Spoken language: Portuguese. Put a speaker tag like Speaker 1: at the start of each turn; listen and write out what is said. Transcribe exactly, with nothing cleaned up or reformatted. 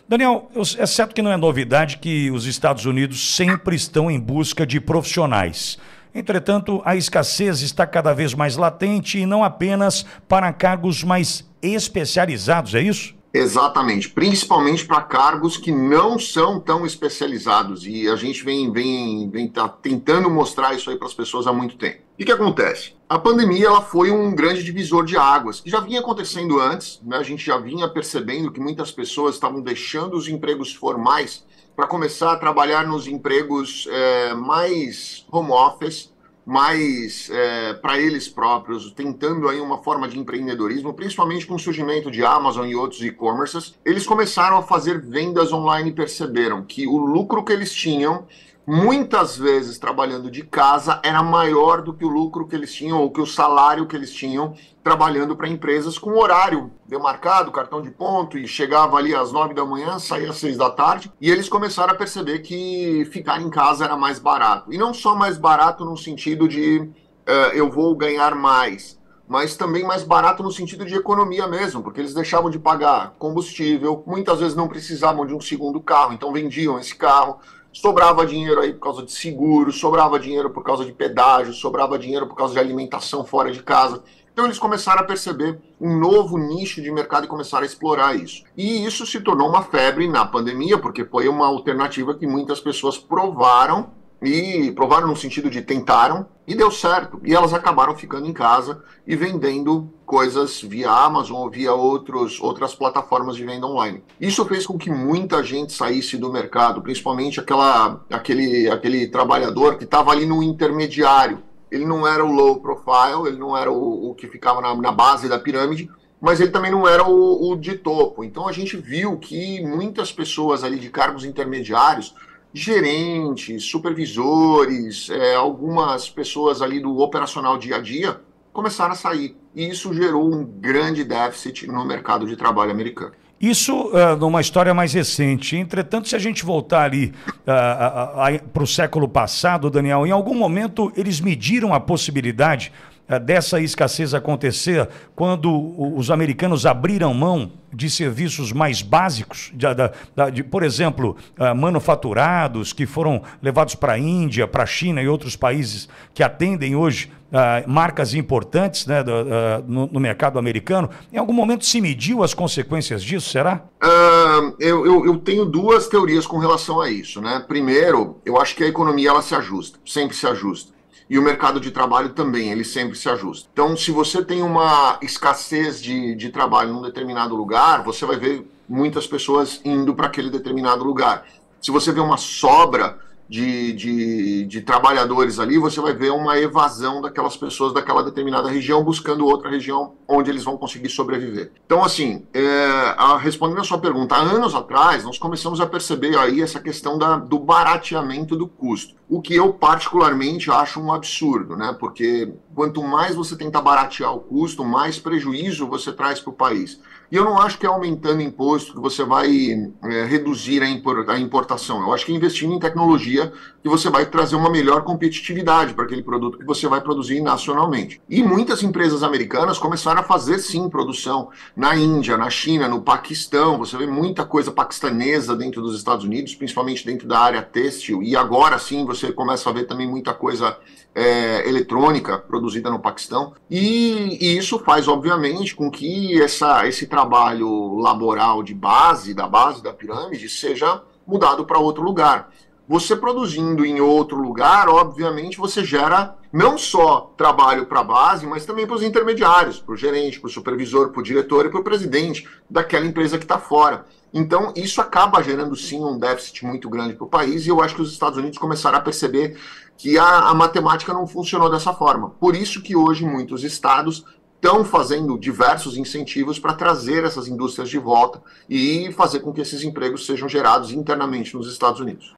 Speaker 1: Daniel, eu- é certo que não é novidade que os Estados Unidos sempre estão em busca de profissionais. Entretanto, a escassez está cada vez mais latente e não apenas para cargos mais especializados, é isso?
Speaker 2: Exatamente, principalmente para cargos que não são tão especializados e a gente vem, vem, vem tá tentando mostrar isso aí para as pessoas há muito tempo. O que que acontece? A pandemia ela foi um grande divisor de águas, que já vinha acontecendo antes, né? A gente já vinha percebendo que muitas pessoas estavam deixando os empregos formais para começar a trabalhar nos empregos é, mais home office, mais é, para eles próprios, tentando aí uma forma de empreendedorismo, principalmente com o surgimento de Amazon e outros e-commerces. Eles começaram a fazer vendas online e perceberam que o lucro que eles tinham, muitas vezes trabalhando de casa, era maior do que o lucro que eles tinham, ou que o salário que eles tinham trabalhando para empresas com horário demarcado, cartão de ponto, e chegava ali às nove da manhã, saía às seis da tarde, e eles começaram a perceber que ficar em casa era mais barato. E não só mais barato no sentido de uh, eu vou ganhar mais, mas também mais barato no sentido de economia mesmo, porque eles deixavam de pagar combustível, muitas vezes não precisavam de um segundo carro, então vendiam esse carro, sobrava dinheiro aí por causa de seguro, sobrava dinheiro por causa de pedágio, sobrava dinheiro por causa de alimentação fora de casa. Então eles começaram a perceber um novo nicho de mercado e começaram a explorar isso. E isso se tornou uma febre na pandemia, porque foi uma alternativa que muitas pessoas provaram, e provaram no sentido de tentaram, e deu certo. E elas acabaram ficando em casa e vendendo coisas via Amazon ou via outros, outras plataformas de venda online. Isso fez com que muita gente saísse do mercado, principalmente aquela, aquele, aquele trabalhador que estava ali no intermediário. Ele não era o low profile, ele não era o, o que ficava na, na base da pirâmide, mas ele também não era o, o de topo. Então a gente viu que muitas pessoas ali de cargos intermediários, gerentes, supervisores, é, algumas pessoas ali do operacional dia a dia, começaram a sair. E isso gerou um grande déficit no mercado de trabalho americano.
Speaker 1: Isso uh, numa história mais recente. Entretanto, se a gente voltar ali uh, para o século passado, Daniel, em algum momento eles mediram a possibilidade uh, dessa escassez acontecer quando os americanos abriram mão de serviços mais básicos, de, de, de, por exemplo, uh, manufaturados que foram levados para a Índia, para a China e outros países que atendem hoje Uh, marcas importantes, né, do, uh, no, no mercado americano. Em algum momento se mediu as consequências disso, será?
Speaker 2: Uh, eu, eu, eu tenho duas teorias com relação a isso, né? Primeiro, eu acho que a economia ela se ajusta, sempre se ajusta. E o mercado de trabalho também, ele sempre se ajusta. Então, se você tem uma escassez de, de trabalho num determinado lugar, você vai ver muitas pessoas indo para aquele determinado lugar. Se você vê uma sobra De, de, de trabalhadores ali, você vai ver uma evasão daquelas pessoas daquela determinada região buscando outra região onde eles vão conseguir sobreviver. Então, assim, é, a, respondendo a sua pergunta, há anos atrás nós começamos a perceber aí essa questão da, do barateamento do custo, o que eu particularmente acho um absurdo, né? Porque quanto mais você tenta baratear o custo, mais prejuízo você traz para o país. E eu não acho que é aumentando imposto que você vai é, reduzir a importação. Eu acho que é investindo em tecnologia que você vai trazer uma melhor competitividade para aquele produto que você vai produzir nacionalmente. E muitas empresas americanas começaram a fazer, sim, produção na Índia, na China, no Paquistão. Você vê muita coisa paquistanesa dentro dos Estados Unidos, principalmente dentro da área têxtil. E agora, sim, você começa a ver também muita coisa é, eletrônica produzida no Paquistão. E, e isso faz, obviamente, com que essa, esse trabalho laboral de base, da base da pirâmide, seja mudado para outro lugar. Você produzindo em outro lugar, obviamente, você gera não só trabalho para a base, mas também para os intermediários, para o gerente, para o supervisor, para o diretor e para o presidente daquela empresa que está fora. Então, isso acaba gerando, sim, um déficit muito grande para o país, e eu acho que os Estados Unidos começaram a perceber que a, a matemática não funcionou dessa forma. Por isso que hoje muitos estados estão fazendo diversos incentivos para trazer essas indústrias de volta e fazer com que esses empregos sejam gerados internamente nos Estados Unidos.